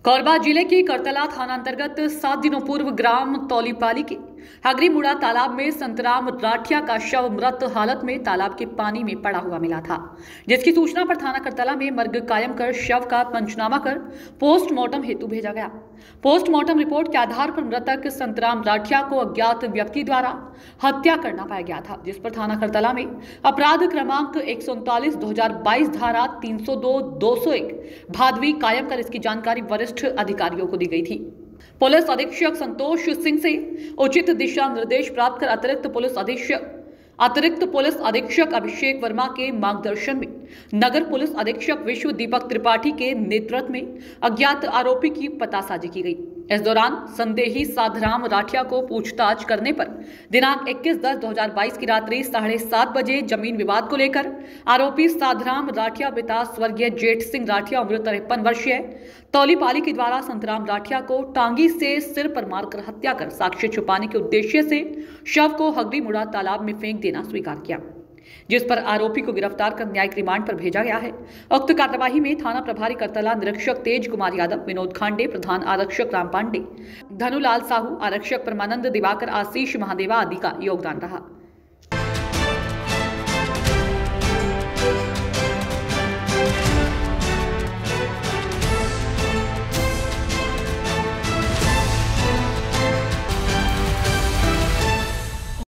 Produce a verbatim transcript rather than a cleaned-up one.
कोरबा जिले के करतला थाना अंतर्गत सात दिनों पूर्व ग्राम तौलीपाली के हगरीमुड़ा तालाब में संतराम राठिया का शव मृत हालत में तालाब के पानी में पड़ा हुआ मिला था, जिसकी सूचना पर थाना करतला में मर्ग कायम कर शव का पंचनामा कर पोस्टमार्टम हेतु भेजा गया। पोस्टमार्टम रिपोर्ट के आधार पर मृतक संतराम राठिया को अज्ञात व्यक्ति द्वारा हत्या करना पाया गया था, जिस पर थाना करतला में अपराध क्रमांक एक सौ उनतालीस दो हजार बाईस धारा तीन सौ दो दो सौ एक भादवी कायम कर इसकी जानकारी वरिष्ठ अधिकारियों को दी गई थी। पुलिस अधीक्षक संतोष सिंह से उचित दिशा निर्देश प्राप्त कर अतिरिक्त पुलिस अधीक्षक अतिरिक्त पुलिस अधीक्षक अभिषेक वर्मा के मार्गदर्शन में नगर पुलिस अधीक्षक विश्व दीपक त्रिपाठी के नेतृत्व में अज्ञात आरोपी की पतासाजी की गई। इस दौरान संदेही साधराम राठिया को पूछताछ करने पर दिनांक इक्कीस दस दो हजार बाईस की रात्रि साढ़े सात बजे जमीन विवाद को लेकर आरोपी साधराम राठिया पिता स्वर्गीय जेठ सिंह राठिया उम्र तिरपन वर्षीय तौलीपाली के द्वारा संतराम राठिया को टांगी से सिर पर मारकर हत्या कर साक्ष्य छुपाने के उद्देश्य से शव को हगरीमुड़ा तालाब में फेंक देना स्वीकार किया, जिस पर आरोपी को गिरफ्तार कर न्यायिक रिमांड पर भेजा गया है। उक्त कार्यवाही में थाना प्रभारी करतला निरीक्षक तेज कुमार यादव, विनोद खांडे, प्रधान आरक्षक राम पांडे, धनुलाल साहू, आरक्षक परमानंद दिवाकर, आशीष महादेवा आदि का योगदान रहा।